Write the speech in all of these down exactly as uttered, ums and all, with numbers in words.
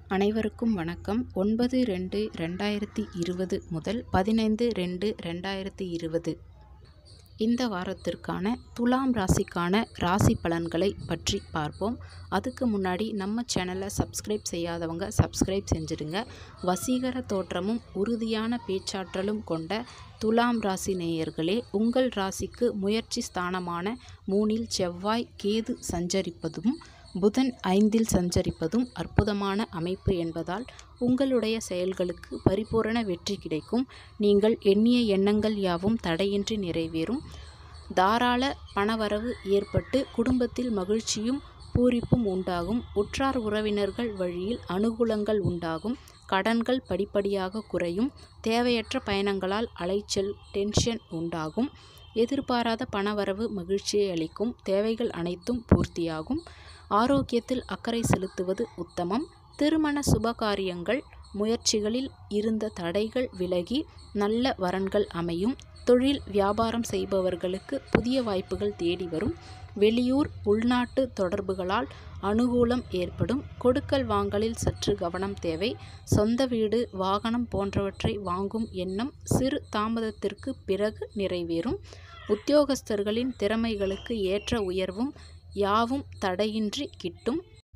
அனைவருக்கும் வணக்கம். ஒன்பது ரெண்டு ரெண்டாயிரத்தி இருபது முதல் பதினைந்து ரெண்டு ரெண்டாயிரத்தி இருபது இந்த வாரத்திற்கான துலாம் ராசிக்கான ராசி பலன்களை பற்றி பார்ப்போம். அதுக்கு முன்னாடி நம்ம சேனலை சப்ஸ்கிரைப் செய்யாதவங்க சப்ஸ்கிரைப் செஞ்சுடுங்க. வசீகர தோற்றமும் உறுதியான பேச்சாற்றலும் கொண்ட துலாம் ராசி நேயர்களே, உங்கள் ராசிக்கு முயற்சி ஸ்தானமான மூணில் செவ்வாய் கேது சஞ்சரிப்பதும் புதன் ஐந்தில் சஞ்சரிப்பதும் அற்புதமான அமைப்பு என்பதால் உங்களுடைய செயல்களுக்கு பரிபூரண வெற்றி கிடைக்கும். நீங்கள் எண்ணிய எண்ணங்கள் யாவும் தடையின்றி நிறைவேறும். தாராள பணவரவு ஏற்பட்டு குடும்பத்தில் மகிழ்ச்சியும் பூரிப்பும் உண்டாகும். உற்றார் உறவினர்கள் வழியில் அனுகூலங்கள் உண்டாகும். கடன்கள் படிப்படியாக குறையும். தேவையற்ற பயணங்களால் அலைச்சல் டென்ஷன் உண்டாகும். எதிர்பாராத பணவரவு மகிழ்ச்சியை அளிக்கும். தேவைகள் அனைத்தும் பூர்த்தியாகும். ஆரோக்கியத்தில் அக்கறை செலுத்துவது உத்தமம். திருமண சுபகாரியங்கள் முயற்சிகளில் இருந்த தடைகள் விலகி நல்ல வரன்கள் அமையும். தொழில் வியாபாரம் செய்பவர்களுக்கு புதிய வாய்ப்புகள் தேடி வரும். வெளியூர் உள்நாட்டு தொடர்புகளால் அனுகூலம் ஏற்படும். கொடுக்கல் வாங்கலில் சற்று கவனம் தேவை. சொந்த வீடு வாகனம் போன்றவற்றை வாங்கும் எண்ணம் சிறு தாமதத்திற்கு பிறகு நிறைவேறும். உத்தியோகஸ்தர்களின் திறமைகளுக்கு ஏற்ற உயர்வும் யாவும் தடையின்றி கிட்டும்.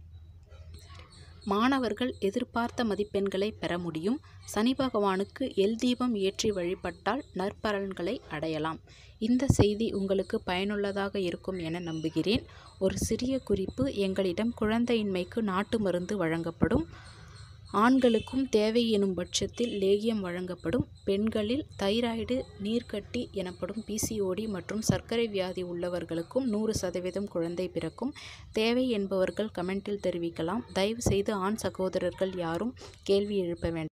மாணவர்கள் எதிர்பார்த்த மதிப்பெண்களை பெற முடியும். சனி பகவானுக்கு எல் தீபம் ஏற்றி வழிபட்டால் நற்பலன்களை அடையலாம். இந்த செய்தி உங்களுக்கு பயனுள்ளதாக இருக்கும் என நம்புகிறேன். ஒரு சிறிய குறிப்பு: எங்களிடம் குழந்தையின்மைக்கு நாட்டு மருந்து வழங்கப்படும். ஆண்களுக்கும் தேவை எனும் பட்சத்தில் லேகியம் வழங்கப்படும். பெண்களில் தைராய்டு, நீர்க்கட்டி எனப்படும் பி சி ஓ டி மற்றும் சர்க்கரை வியாதி உள்ளவர்களுக்கும் நூறு சதவீதம் குழந்தை பிறக்கும். தேவை என்பவர்கள் கமெண்டில் தெரிவிக்கலாம். தயவு செய்து ஆண் சகோதரர்கள் யாரும் கேள்வி எழுப்ப வேண்டாம்.